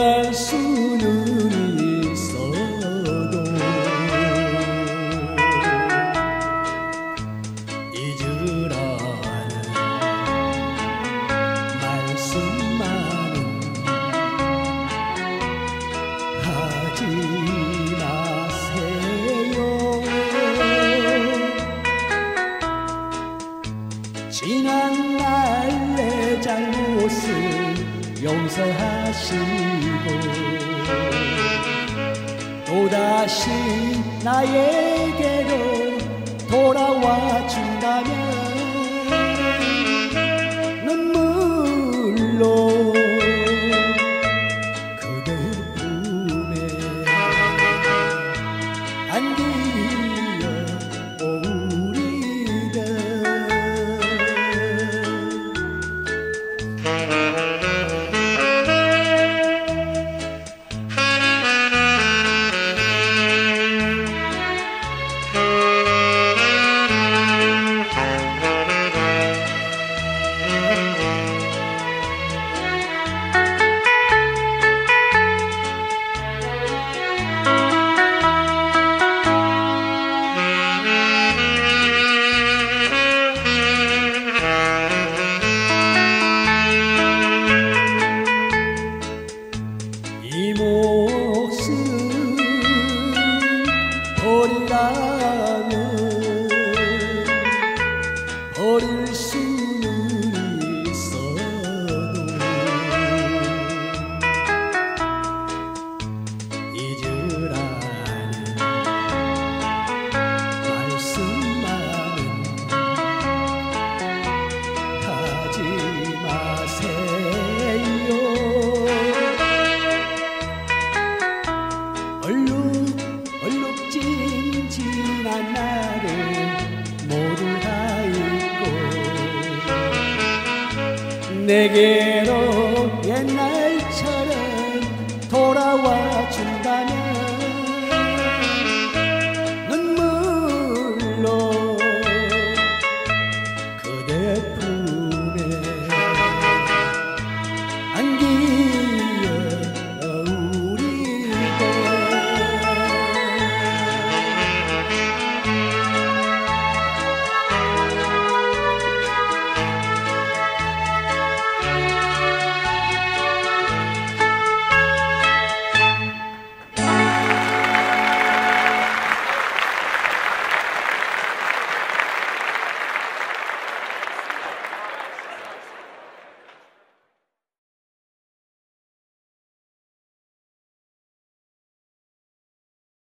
떠날 수는 있어도 잊으라는 말씀만은 하지 마세요. 지난 날 내 잘못을 용서하시고 또다시 나에게로 돌아와 준다면 눈물로 그대 품에 안기어 오리다. 이 몫은 버리라면 버릴 수는 있어도 잊으라는 말씀만은 하지 마세요. 얼룩진진한 날을 모두 다 잊고 내게로 옛날처럼 돌아와 준다면